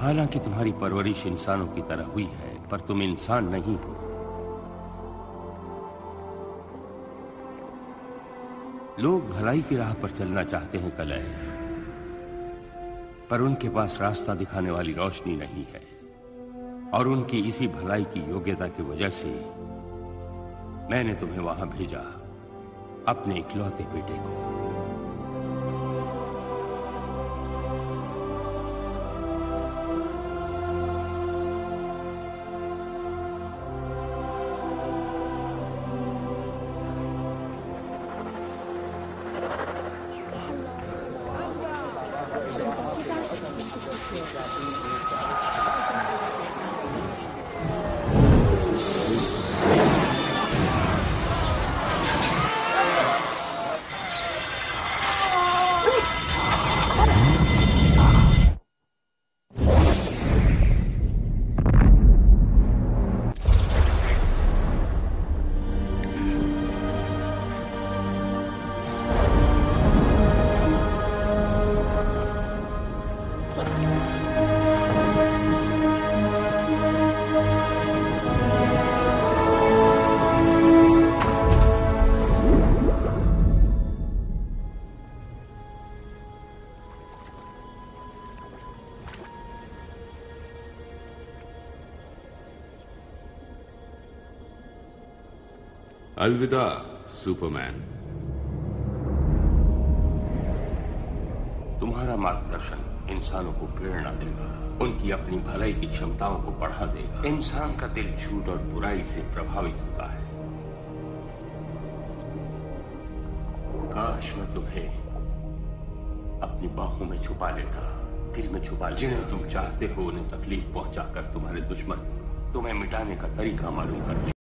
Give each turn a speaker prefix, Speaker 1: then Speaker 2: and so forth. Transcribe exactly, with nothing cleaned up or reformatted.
Speaker 1: हालांकि तुम्हारी परवरिश इंसानों की तरह हुई है, पर तुम इंसान नहीं हो। लोग भलाई की राह पर चलना चाहते हैं कलह, पर उनके पास रास्ता दिखाने वाली रोशनी नहीं है, और उनकी इसी भलाई की योग्यता की वजह से मैंने तुम्हें वहां भेजा, अपने इकलौते बेटे को।
Speaker 2: अलविदा सुपरमैन।
Speaker 1: तुम्हारा मार्गदर्शन इंसानों को प्रेरणा देगा, उनकी अपनी भलाई की क्षमताओं को बढ़ा देगा। इंसान का दिल झूठ और बुराई से प्रभावित होता है। काश मैं तुम्हें अपनी बाहों में छुपा लेता, दिल में छुपा लेता। जिन्हें तुम चाहते हो उन्हें तकलीफ पहुंचाकर तुम्हारे दुश्मन तुम्हें मिटाने का तरीका मालूम कर ले।